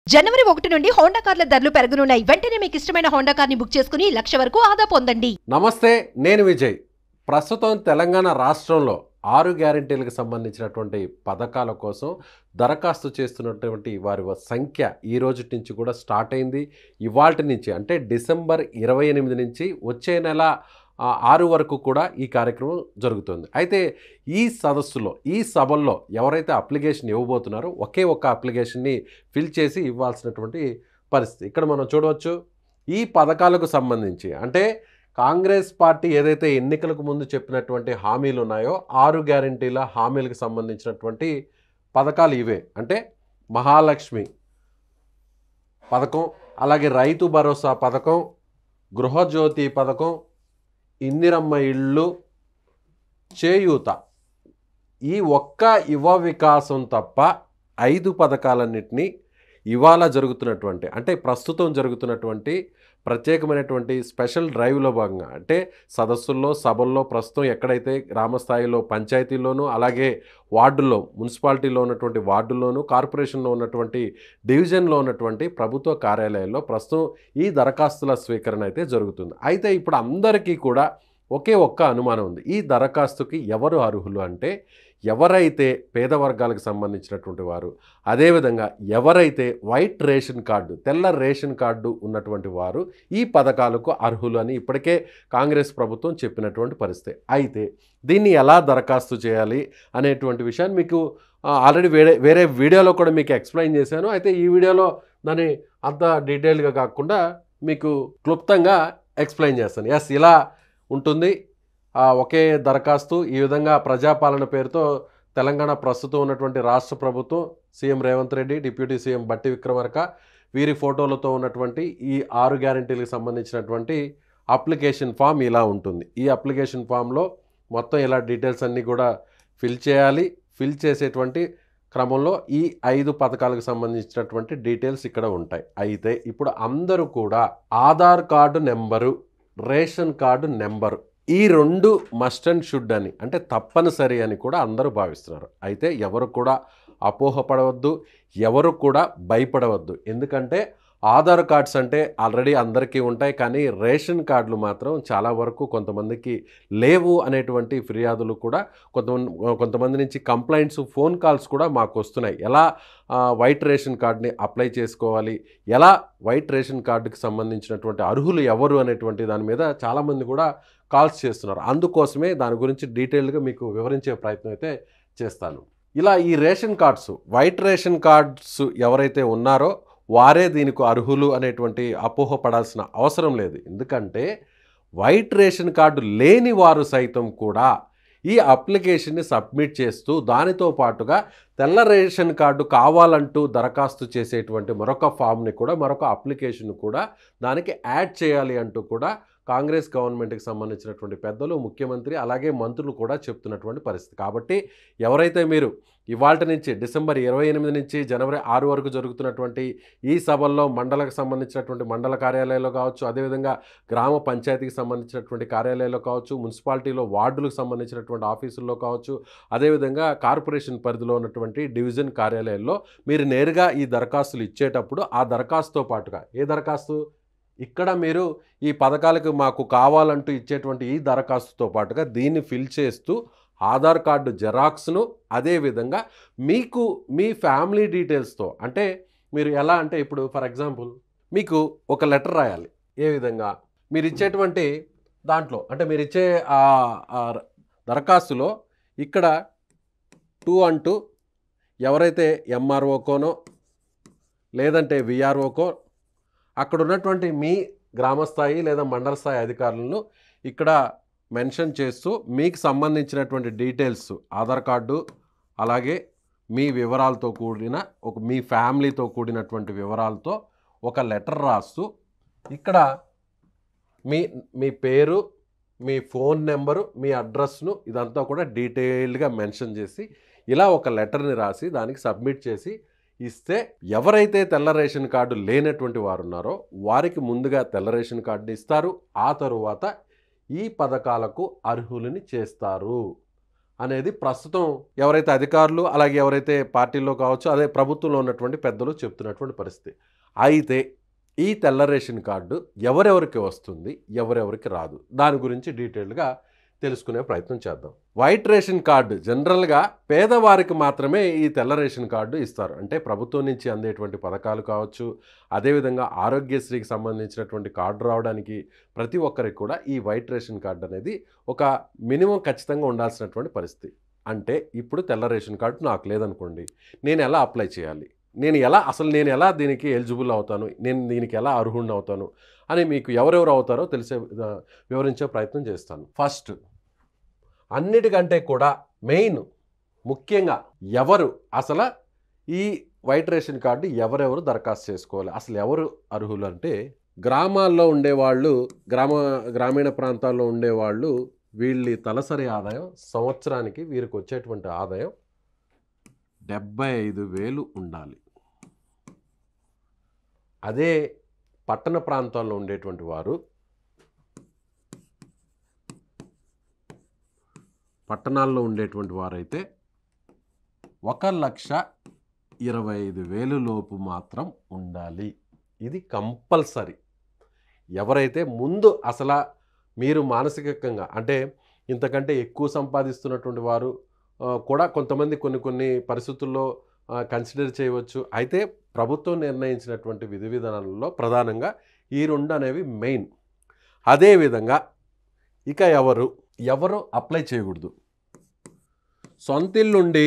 జనవరి 1 నుండి హోండా కార్ల ధరలు పెరగనున్నాయి. వెంటనే మీకు ఇష్టమైన హోండా కార్ని బుక్ చేసుకుని 1,00,000 వరకు ఆదా పొందండి. నమస్తే, నేను విజయ్. ప్రస్తుతం తెలంగాణ రాష్ట్రంలో 6 గ్యారెంటీలకు సంబంధించినటువంటి పథకాల కోసం దరఖాస్తు చేస్తున్నటువంటి వారి సంఖ్య ఈ రోజు నుంచి కూడా స్టార్ట్ అయింది. ఇవాల్టి నుంచి అంటే డిసెంబర్ 28 నుంచి వచ్చే నెల 6 వరకు కూడా ఈ కార్యక్రమం జరుగుతుంది. అయితే ఈ సదస్సులో, ఈ సభల్లో ఎవరైతే అప్లికేషన్ ఇవ్వబోతున్నారో ఒకే ఒక్క అప్లికేషన్ని ఫిల్ చేసి ఇవ్వాల్సినటువంటి పరిస్థితి ఇక్కడ మనం చూడవచ్చు. ఈ పథకాలకు సంబంధించి అంటే కాంగ్రెస్ పార్టీ ఏదైతే ఎన్నికలకు ముందు చెప్పినటువంటి హామీలు ఉన్నాయో 6 గ్యారెంటీల హామీలకు సంబంధించినటువంటి పథకాలు ఇవే. అంటే మహాలక్ష్మి పథకం, అలాగే రైతు భరోసా పథకం, గృహజ్యోతి పథకం, ఇందిరమ్మ ఇళ్ళు, చేయూత. ఈ ఒక్క యువ వికాసం తప్ప 5 పథకాలన్నింటినీ ఇవాళ జరుగుతున్నటువంటి అంటే ప్రస్తుతం జరుగుతున్నటువంటి ప్రత్యేకమైనటువంటి స్పెషల్ డ్రైవ్లో భాగంగా అంటే సదస్సుల్లో, సభల్లో ప్రస్తుతం ఎక్కడైతే గ్రామస్థాయిలో పంచాయతీల్లోనూ, అలాగే వార్డుల్లో, మున్సిపాలిటీలో ఉన్నటువంటి వార్డుల్లోనూ, కార్పొరేషన్లో ఉన్నటువంటి డివిజన్లో ఉన్నటువంటి ప్రభుత్వ కార్యాలయాల్లో ప్రస్తుతం ఈ దరఖాస్తుల స్వీకరణ అయితే జరుగుతుంది. అయితే ఇప్పుడు అందరికీ కూడా ఒకే ఒక్క అనుమానం ఉంది. ఈ దరఖాస్తుకి ఎవరు అర్హులు అంటే ఎవరైతే పేద వర్గాలకు సంబంధించినటువంటి వారు, అదేవిధంగా ఎవరైతే వైట్ రేషన్ కార్డు, తెల్ల రేషన్ కార్డు ఉన్నటువంటి వారు ఈ పథకాలకు అర్హులు అని ఇప్పటికే కాంగ్రెస్ ప్రభుత్వం చెప్పినటువంటి పరిస్థితి. అయితే దీన్ని ఎలా దరఖాస్తు చేయాలి అనేటువంటి విషయాన్ని మీకు ఆల్రెడీ వేరే వీడియోలో కూడా మీకు ఎక్స్ప్లెయిన్ చేశాను. అయితే ఈ వీడియోలో దాన్ని అంత డీటెయిల్గా కాకుండా మీకు క్లుప్తంగా ఎక్స్ప్లెయిన్ చేస్తాను. ఇలా ఉంటుంది ఒకే దరఖాస్తు. ఈ విధంగా ప్రజాపాలన పేరుతో తెలంగాణ ప్రస్తుతం ఉన్నటువంటి రాష్ట్ర ప్రభుత్వం, CM Revanth Reddy, deputy CM Bhatti Vikramarka వీరి ఫోటోలతో ఉన్నటువంటి ఈ 6 గ్యారెంటీలకు సంబంధించినటువంటి అప్లికేషన్ ఫామ్ ఇలా ఉంటుంది. ఈ అప్లికేషన్ ఫామ్లో మొత్తం ఇలా డీటెయిల్స్ అన్నీ కూడా ఫిల్ చేయాలి. ఫిల్ చేసేటువంటి క్రమంలో ఈ 5 పథకాలకు సంబంధించినటువంటి డీటెయిల్స్ ఇక్కడ ఉంటాయి. అయితే ఇప్పుడు అందరూ కూడా Aadhaar card number, ration card number ఈ 2 మస్ట్ అండ్ షుడ్ అని అంటే తప్పనిసరి అని కూడా అందరూ భావిస్తున్నారు. అయితే ఎవరు కూడా అపోహపడవద్దు, ఎవరు కూడా భయపడవద్దు. ఎందుకంటే ఆధార్ కార్డ్స్ అంటే ఆల్రెడీ అందరికీ ఉంటాయి, కానీ రేషన్ కార్డులు మాత్రం చాలా వరకు కొంతమందికి లేవు అనేటువంటి ఫిర్యాదులు కూడా కొంతమంది నుంచి కంప్లైంట్స్, ఫోన్ కాల్స్ కూడా మాకు వస్తున్నాయి. ఎలా వైట్ రేషన్ కార్డుని అప్లై చేసుకోవాలి, ఎలా వైట్ రేషన్ కార్డుకి సంబంధించినటువంటి అర్హులు ఎవరు అనేటువంటి దాని మీద చాలామంది కూడా కాల్స్ చేస్తున్నారు. అందుకోసమే దాని గురించి డీటెయిల్గా మీకు వివరించే ప్రయత్నం అయితే చేస్తాను. ఇలా ఈ ration cards, white ration cards ఎవరైతే ఉన్నారో వారే దీనికి అర్హులు అనేటువంటి అపోహపడాల్సిన అవసరం లేదు. ఎందుకంటే వైట్ రేషన్ కార్డు లేని వారు సైతం కూడా ఈ అప్లికేషన్ని సబ్మిట్ చేస్తూ దానితో పాటుగా తెల్ల రేషన్ కార్డు కావాలంటూ దరఖాస్తు చేసేటువంటి మరొక ఫామ్ని కూడా, మరొక అప్లికేషన్ కూడా దానికి యాడ్ చేయాలి అంటూ కూడా కాంగ్రెస్ గవర్నమెంట్కి సంబంధించినటువంటి పెద్దలు, ముఖ్యమంత్రి, అలాగే మంత్రులు కూడా చెప్తున్నటువంటి పరిస్థితి. కాబట్టి ఎవరైతే మీరు ఇవాల్టి నుంచి డిసెంబర్ 28 నుంచి జనవరి 6 వరకు జరుగుతున్నటువంటి ఈ సభల్లో మండలకు సంబంధించినటువంటి మండల కార్యాలయాల్లో కావచ్చు, అదేవిధంగా గ్రామ పంచాయతీకి సంబంధించినటువంటి కార్యాలయాల్లో కావచ్చు, మున్సిపాలిటీలో వార్డులకు సంబంధించినటువంటి ఆఫీసుల్లో కావచ్చు, అదేవిధంగా కార్పొరేషన్ పరిధిలో ఉన్నటువంటి డివిజన్ కార్యాలయాల్లో మీరు నేరుగా ఈ దరఖాస్తులు ఇచ్చేటప్పుడు ఆ దరఖాస్తుతో పాటుగా ఏ దరఖాస్తు ఇక్కడ మీరు ఈ పథకాలకు మాకు కావాలంటూ ఇచ్చేటువంటి ఈ దరఖాస్తుతో పాటుగా దీన్ని ఫిల్ చేస్తూ ఆధార్ కార్డు జెరాక్స్ను, అదేవిధంగా మీకు మీ ఫ్యామిలీ డీటెయిల్స్తో అంటే మీరు ఎలా అంటే ఇప్పుడు ఫర్ ఎగ్జాంపుల్ మీకు ఒక లెటర్ రాయాలి. ఏ విధంగా మీరు ఇచ్చేటువంటి దాంట్లో అంటే మీరు ఇచ్చే దరఖాస్తులో ఇక్కడ 2 అంటూ ఎవరైతే ఎంఆర్ఓకోనో లేదంటే విఆర్ఓకో అక్కడ ఉన్నటువంటి మీ గ్రామస్థాయి లేదా మండల స్థాయి అధికారులను ఇక్కడ మెన్షన్ చేస్తూ మీకు సంబంధించినటువంటి డీటెయిల్స్, ఆధార్ కార్డు, అలాగే మీ వివరాలతో కూడిన మీ ఫ్యామిలీతో కూడినటువంటి వివరాలతో ఒక లెటర్ రాస్తూ ఇక్కడ మీ పేరు, మీ ఫోన్ నెంబరు, మీ అడ్రస్ను ఇదంతా కూడా డీటెయిల్డ్గా మెన్షన్ చేసి ఇలా ఒక లెటర్ని రాసి దానికి సబ్మిట్ చేసి ఇస్తే ఎవరైతే తెల్ల రేషన్ కార్డు లేనటువంటి వారు ఉన్నారో వారికి ముందుగా తెల్ల రేషన్ కార్డు ఇస్తారు. ఆ తరువాత ఈ పథకాలకు అర్హులని చేస్తారు అనేది ప్రస్తుతం ఎవరైతే అధికారులు అలాగే ఎవరైతే పార్టీల్లో కావచ్చు అదే ప్రభుత్వంలో ఉన్నటువంటి పెద్దలు చెప్తున్నటువంటి పరిస్థితి. అయితే ఈ తెల్ల రేషన్ కార్డు ఎవరెవరికి వస్తుంది, ఎవరెవరికి రాదు, దాని గురించి డీటెయిల్గా తెలుసుకునే ప్రయత్నం చేద్దాం. వైట్ రేషన్ కార్డు జనరల్గా పేదవారికి మాత్రమే ఈ తెల్ల రేషన్ కార్డు ఇస్తారు. అంటే ప్రభుత్వం నుంచి అందేటువంటి పథకాలు కావచ్చు, అదేవిధంగా ఆరోగ్యశ్రీకి సంబంధించినటువంటి కార్డు రావడానికి ప్రతి ఒక్కరికి కూడా ఈ వైట్ రేషన్ కార్డు అనేది ఒక మినిమం ఖచ్చితంగా ఉండాల్సినటువంటి పరిస్థితి. అంటే ఇప్పుడు తెల్ల రేషన్ కార్డు నాకు లేదనుకోండి, నేను ఎలా అప్లై చేయాలి, నేను ఎలా దీనికి ఎలిజిబుల్ అవుతాను, నేను దీనికి ఎలా అర్హుడిని అవుతాను అని మీకు ఎవరెవరు అవుతారో వివరించే ప్రయత్నం చేస్తాను. ఫస్ట్ అన్నిటికంటే కూడా ముఖ్యంగా ఎవరు అసలు ఈ వైట్ రేషన్ కార్డు ఎవరెవరు దరఖాస్తు చేసుకోవాలి, అసలు ఎవరు అర్హులు అంటే గ్రామాల్లో ఉండేవాళ్ళు, గ్రామీణ ప్రాంతాల్లో ఉండేవాళ్ళు వీళ్ళ తలసరి ఆదాయం సంవత్సరానికి వీరికి వచ్చేటువంటి ఆదాయం 75,000 ఉండాలి. అదే పట్టణ ప్రాంతాల్లో ఉండేటువంటి వారు పట్టణాల్లో ఉండేటువంటి వారైతే 1,25,000 లోపు మాత్రం ఉండాలి. ఇది కంపల్సరీ. ఎవరైతే ముందు అసలు మీరు మానసికంగా అంటే ఇంతకంటే ఎక్కువ సంపాదిస్తున్నటువంటి వారు కూడా కొంతమంది కొన్ని పరిస్థితుల్లో కన్సిడర్ చేయవచ్చు. అయితే ప్రభుత్వం నిర్ణయించినటువంటి విధి విధానాలలో ప్రధానంగా ఈ రెండు అనేవి మెయిన్. అదేవిధంగా ఇక ఎవరు అప్లై చేయకూడదు, సొంతిల్లుండి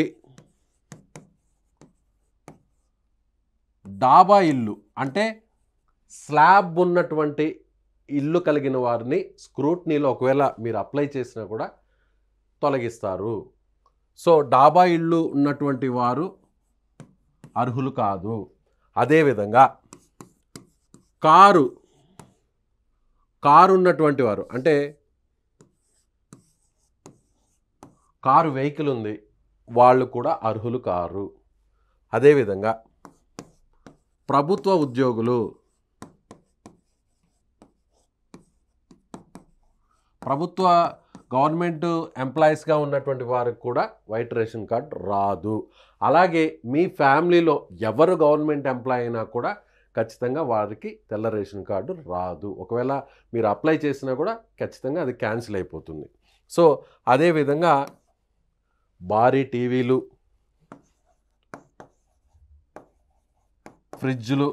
డాబా ఇల్లు అంటే స్లాబ్ ఉన్నటువంటి ఇల్లు కలిగిన వారిని స్క్రూట్నీలో ఒకవేళ మీరు అప్లై చేసినా కూడా తొలగిస్తారు. సో డాబా ఇల్లు ఉన్నటువంటి వారు అర్హులు కాదు. అదేవిధంగా కారు ఉన్నటువంటి వారు అంటే కారు వెహికల్ ఉంది, వాళ్ళు కూడా అర్హులు కారు. అదేవిధంగా ప్రభుత్వ ఉద్యోగులు, గవర్నమెంట్ ఎంప్లాయీస్గా ఉన్నటువంటి వారికి కూడా వైట్ రేషన్ కార్డ్ రాదు. అలాగే మీ ఫ్యామిలీలో ఎవరు గవర్నమెంట్ ఎంప్లాయీ అయినా కూడా ఖచ్చితంగా వారికి తెల్ల రేషన్ కార్డు రాదు. ఒకవేళ మీరు అప్లై చేసినా కూడా ఖచ్చితంగా అది క్యాన్సిల్ అయిపోతుంది. సో అదేవిధంగా భారీ టీవీలు, ఫ్రిడ్జ్లు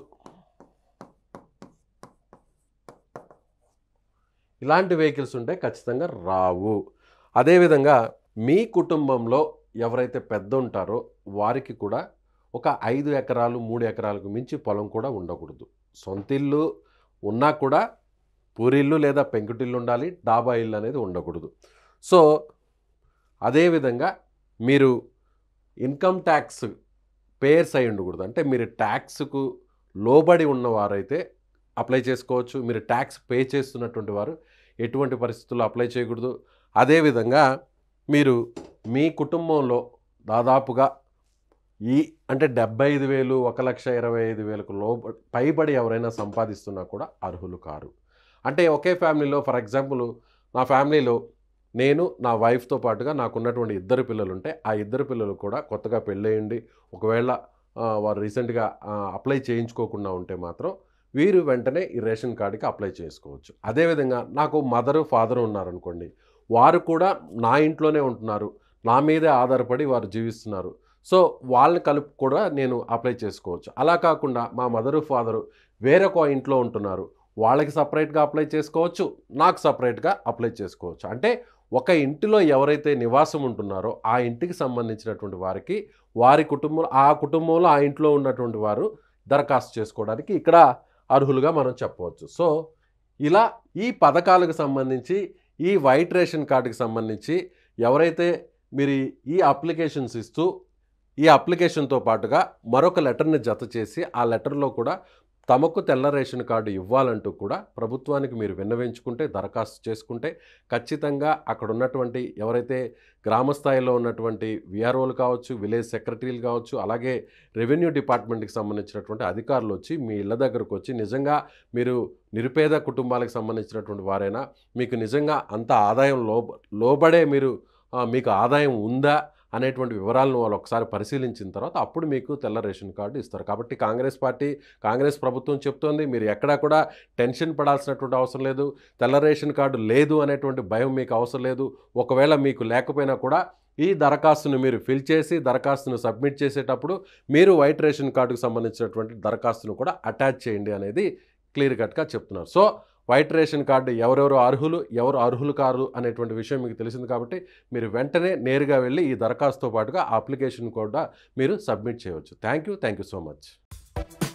ఇలాంటి వెహికల్స్ ఉంటే ఖచ్చితంగా రావు. అదేవిధంగా మీ కుటుంబంలో ఎవరైతే పెద్ద ఉంటారో వారికి కూడా ఒక 5 ఎకరాలు 3 ఎకరాలకు మించి పొలం కూడా ఉండకూడదు. సొంతిల్లు ఉన్నా కూడా పూరిల్లు లేదా పెంకుటిల్లు ఉండాలి, డాబా ఇల్లు అనేది ఉండకూడదు. సో అదేవిధంగా మీరు ఇన్కమ్ ట్యాక్స్ పేయర్స్ అయి ఉండకూడదు. అంటే మీరు ట్యాక్స్కు లోబడి ఉన్నవారైతే అప్లై చేసుకోవచ్చు. మీరు ట్యాక్స్ పే చేస్తున్నటువంటి వారు ఎటువంటి పరిస్థితుల్లో అప్లై చేయకూడదు. అదేవిధంగా మీరు మీ కుటుంబంలో దాదాపుగా అంటే 75,000 1,25,000 పైబడి ఎవరైనా సంపాదిస్తున్నా కూడా అర్హులు కారు. అంటే ఒకే ఫ్యామిలీలో ఫర్ ఎగ్జాంపుల్ నా ఫ్యామిలీలో నేను నా వైఫ్తో పాటుగా నాకున్నటువంటి 2 పిల్లలు ఉంటే ఆ 2 పిల్లలు కూడా కొత్తగా పెళ్ళయ్యండి ఒకవేళ వారు రీసెంట్గా అప్లై చేయించుకోకుండా ఉంటే మాత్రం వీరు వెంటనే ఈ రేషన్ కార్డుకి అప్లై చేసుకోవచ్చు. అదేవిధంగా నాకు మదరు ఫాదరు ఉన్నారనుకోండి, వారు కూడా నా ఇంట్లోనే ఉంటున్నారు, నా మీదే ఆధారపడి వారు జీవిస్తున్నారు. సో వాళ్ళని కలుపు కూడా నేను అప్లై చేసుకోవచ్చు. అలా కాకుండా మా మదరు ఫాదరు వేరొక ఇంట్లో ఉంటున్నారు, వాళ్ళకి సపరేట్గా అప్లై చేసుకోవచ్చు, నాకు సపరేట్గా అప్లై చేసుకోవచ్చు. అంటే ఒక ఇంటిలో ఎవరైతే నివాసం ఉంటున్నారో ఆ ఇంటికి సంబంధించినటువంటి వారికి వారి కుటుంబంలో ఆ ఇంట్లో ఉన్నటువంటి వారు దరఖాస్తు చేసుకోవడానికి ఇక్కడ అర్హులుగా మనం చెప్పవచ్చు. సో ఇలా ఈ పథకాలకు సంబంధించి ఈ వైట్ రేషన్ కార్డుకి సంబంధించి ఎవరైతే మీరు ఈ అప్లికేషన్స్ ఇస్తూ ఈ అప్లికేషన్తో పాటుగా మరొక లెటర్ని జత చేసి ఆ లెటర్లో కూడా తమకు తెల్ల రేషన్ కార్డు ఇవ్వాలంటూ కూడా ప్రభుత్వానికి మీరు విన్నవించుకుంటే దరఖాస్తు చేసుకుంటే ఖచ్చితంగా అక్కడ ఉన్నటువంటి ఎవరైతే గ్రామ స్థాయిలో ఉన్నటువంటి విఆర్ఓలు కావచ్చు, విలేజ్ సెక్రటరీలు కావచ్చు, అలాగే రెవెన్యూ డిపార్ట్మెంట్కి సంబంధించినటువంటి అధికారులు వచ్చి మీ ఇళ్ళ దగ్గరకు వచ్చి నిజంగా మీరు నిరుపేద కుటుంబాలకు సంబంధించినటువంటి వారైనా మీకు నిజంగా అంత ఆదాయం లోబడే మీరు మీకు ఆదాయం ఉందా అనేటువంటి వివరాలను వాళ్ళు ఒకసారి పరిశీలించిన తర్వాత అప్పుడు మీకు తెల్ల రేషన్ కార్డు ఇస్తారు. కాబట్టి కాంగ్రెస్ ప్రభుత్వం చెప్తోంది, మీరు ఎక్కడా కూడా టెన్షన్ పడాల్సినటువంటి అవసరం లేదు, తెల్ల రేషన్ కార్డు లేదు అనేటువంటి భయం మీకు అవసరం లేదు. ఒకవేళ మీకు లేకపోయినా కూడా ఈ దరఖాస్తును మీరు ఫిల్ చేసి దరఖాస్తును సబ్మిట్ చేసేటప్పుడు మీరు వైట్ రేషన్ కార్డుకు సంబంధించినటువంటి దరఖాస్తును కూడా అటాచ్ చేయండి అనేది క్లియర్ కట్గా చెప్తున్నారు. సో వైట్ రేషన్ కార్డు ఎవరెవరు అర్హులు కారు అనేటువంటి విషయం మీకు తెలిసింది. కాబట్టి మీరు వెంటనే నేరుగా వెళ్ళి ఈ దరఖాస్తుతో పాటుగా అప్లికేషన్ కూడా మీరు సబ్మిట్ చేయవచ్చు. Thank you so much.